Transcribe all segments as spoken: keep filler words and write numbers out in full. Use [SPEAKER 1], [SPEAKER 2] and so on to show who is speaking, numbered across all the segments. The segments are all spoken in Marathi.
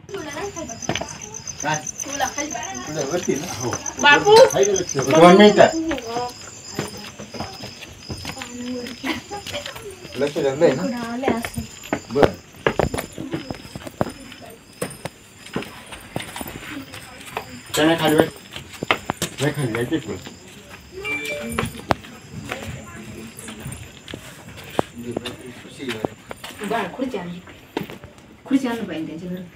[SPEAKER 1] बापू
[SPEAKER 2] लक्ष लागलंय ना बर त्याने खाली वेळ नाही खाली जायचे
[SPEAKER 1] बाळ खुर्ची आणली खुर्ची आणलं पाहिजे त्याच्या घरी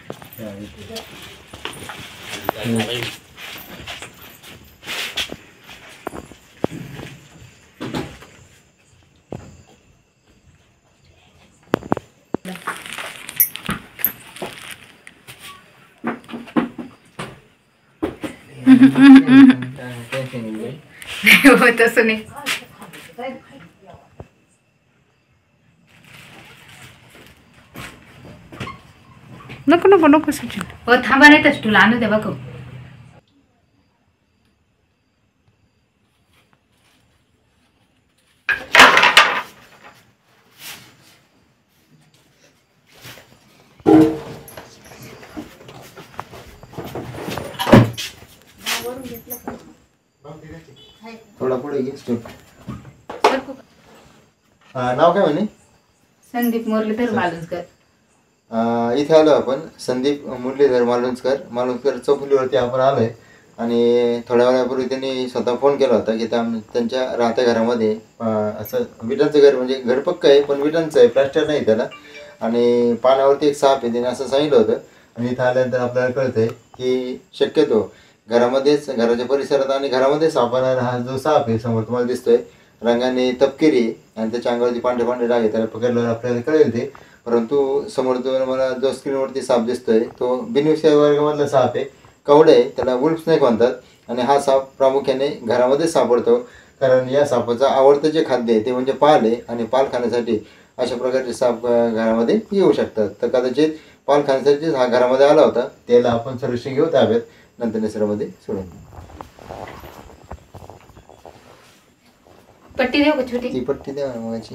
[SPEAKER 1] हो तसं नाही
[SPEAKER 3] नको नको नको सचिन
[SPEAKER 1] हो थांबा नाही तर तुला आणू दे बघ
[SPEAKER 2] थोडा पुढे घे स्टेप नाव काय म्हणे
[SPEAKER 1] संदीप मुरलीधर मालुसकर
[SPEAKER 2] इथे आलो आपण संदीप मुरलीधर मालुसकर मालुसकर चौफुलीवरती आपण आलोय आणि थोड्या वेळापूर्वी त्यांनी स्वतः फोन केला होता की त्या त्यांच्या राहत्या घरामध्ये असं विटांचं घर म्हणजे घर पक्क आहे पण विटांचं आहे प्लास्टर नाही त्याला आणि पाण्यावरती एक साप आहे त्याने असं सांगितलं होतं आणि इथं आल्यानंतर आपल्याला कळतंय की शक्यतो घरामध्येच घराच्या परिसरात आणि घरामध्ये सापडणारा हा जो साप आहे समोर तुम्हाला दिसतोय रंगाने तपकिरी आणि त्याच्या अंगावरती पांढरे पांढरे डाग आहे त्याला पकडल्यावर आपल्याला कळेल ते परंतु समोर जो मला जो स्क्रीनवरती साप दिसतोय तो बिनविषय वर्गामधला साप आहे कवडे आहे त्याला वुल्फ स्नेक म्हणतात आणि हा साप प्रामुख्याने घरामध्ये सापडतो कारण या सापाचं आवडतं जे खाद्य आहे ते म्हणजे पाल आहे आणि पाल खाण्यासाठी अशा प्रकारचे साप घरामध्ये येऊ शकतात तर कदाचित पाल खाण्यासाठी हा घरामध्ये आला होता त्याला आपण सर्विसिंग घेऊ ताब्यात नंतर निसर्गामध्ये सोडून
[SPEAKER 1] पट्टी देऊ का छोटी
[SPEAKER 2] ती पट्टी द्या मगाची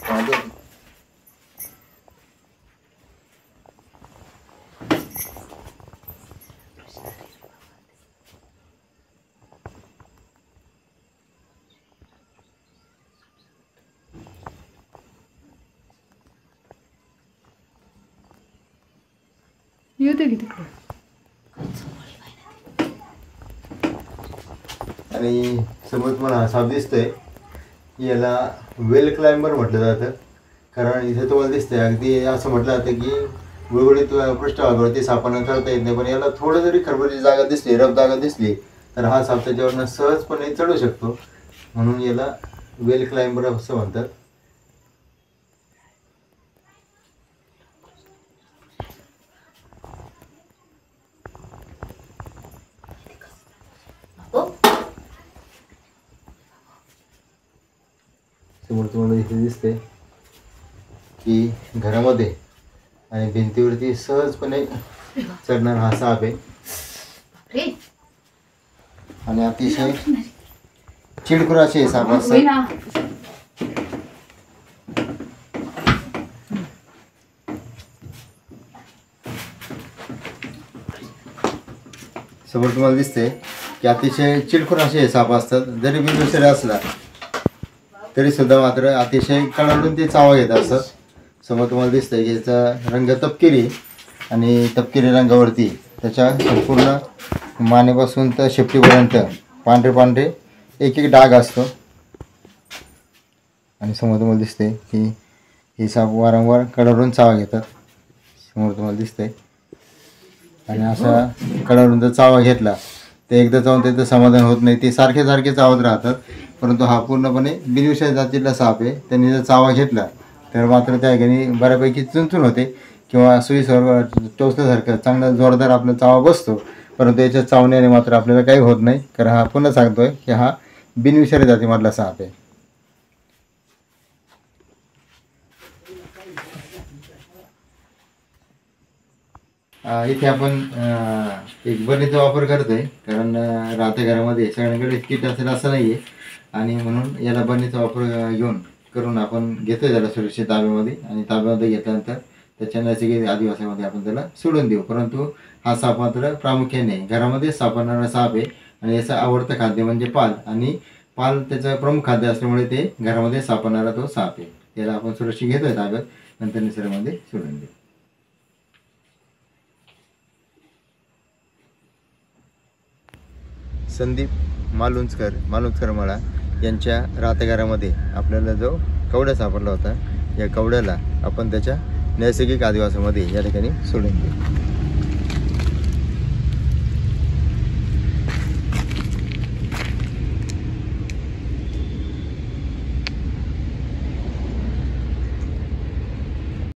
[SPEAKER 3] येऊ दे की तिकडं
[SPEAKER 2] आणि समोर तुम्हाला हा साप दिसतोय याला वेल क्लाइंबर म्हटलं जातं कारण इथे तुम्हाला दिसतंय अगदी असं म्हटलं जातं की गुळगुळीत पृष्ठभागावरती सापांना चढता येत नाही पण याला थोडं जरी खरबरीची जागा दिसली रफ जागा दिसली तर हा साप त्याच्यावरनं सहजपणे चढू शकतो म्हणून याला वेल क्लाइंबर असं म्हणतात समोर तुम्हाला इथे दिसते की घरामध्ये आणि भिंतीवरती सहजपणे चढणारा हा साप आहे आणि अतिशय चिडखोर असे साप असतात समोर तुम्हाला दिसते की अतिशय चिडखोर असे साप असतात जरी बिनविषारी असला तरी सुद्धा मात्र अतिशय कडाडून ते चावा घेत असतात समोर तुम्हाला दिसतंय की याचा रंग तपकिरी आणि तपकिरी रंगावरती त्याच्या संपूर्ण मानेपासून तर शेपटीपर्यंत पांढरे पांढरे एक एक डाग असतो आणि समोर तुम्हाला दिसते की हे साप वारंवार कडाडून चावा घेतात समोर तुम्हाला दिसतंय आणि असा कडाडून जर चावा घेतला ते एकदा चावून त्याचं समाधान होत नाही ते सारखे सारखे चावत राहतात परंतु हा पूर्णपणे बिनविषारी जातीतला साप आहे त्यांनी जर चावा घेतला तर मात्र त्या ठिकाणी बऱ्यापैकी चुनचुन होते किंवा सुईसर टोचल्यासारखं चांगला जोरदार आपला चावा बसतो परंतु याच्या चावण्याने मात्र आपल्याला काही होत नाही कारण हा पुन्हा सांगतोय की हा बिनविषारी जातीमधला साप आहे इथे आपण एक बरणीचा वापर करतोय कारण राहत्या घरामध्ये सगळ्यांकडे किट असेल असं नाही आहे आणि म्हणून याला बरणीचा वापर घेऊन करून आपण घेतोय त्याला सुरक्षित ताब्यामध्ये आणि ताब्यामध्ये घेतल्यानंतर त्याच्या नैसर्गिक आदिवासामध्ये आपण त्याला सोडून देऊ. परंतु हा साप मात्र प्रामुख्याने घरामध्ये सापडणारा साप आहे आणि याचं आवडतं खाद्य म्हणजे पाल, आणि पाल त्याचं प्रमुख खाद्य असल्यामुळे ते घरामध्ये सापडणारा तो साप आहे. त्याला आपण सुरक्षित घेतोय ताब्यात, नंतर निसर्गामध्ये सोडून देऊ. संदीप मालुंजकर मालुंजकर मळा यांच्या राहत्या आपल्याला जो कवडा सापडला होता, या कवड्याला आपण त्याच्या नैसर्गिक आदिवासामध्ये या ठिकाणी सोडून देऊ.